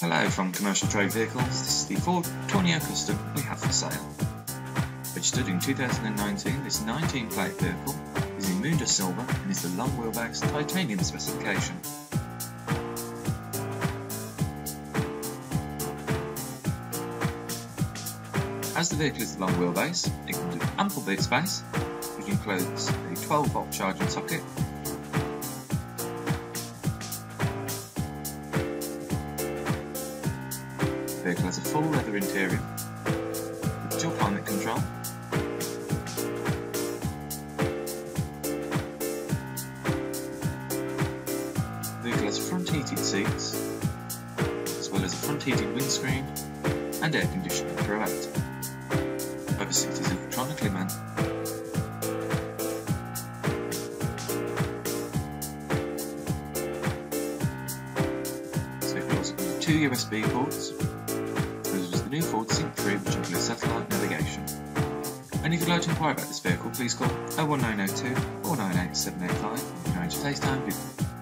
Hello from Commercial Trade Vehicles. This is the Ford Tourneo Custom we have for sale. Registered in 2019, this 19-plate vehicle is in Moonda Silver and is the long wheelbase titanium specification. As the vehicle is the long wheelbase, it comes with ample boot space, which includes a 12-volt charging socket, the vehicle has a full leather interior with dual climate control, the vehicle has front heated seats, as well as a front heated windscreen and air conditioning throughout. Over 6 is electronically manned. So it also comes with 2 USB ports, as well as the new Ford Sync 3, which includes satellite navigation. And if you'd like to inquire about this vehicle, please call 01902 498 785 and arrange a FaceTime visit.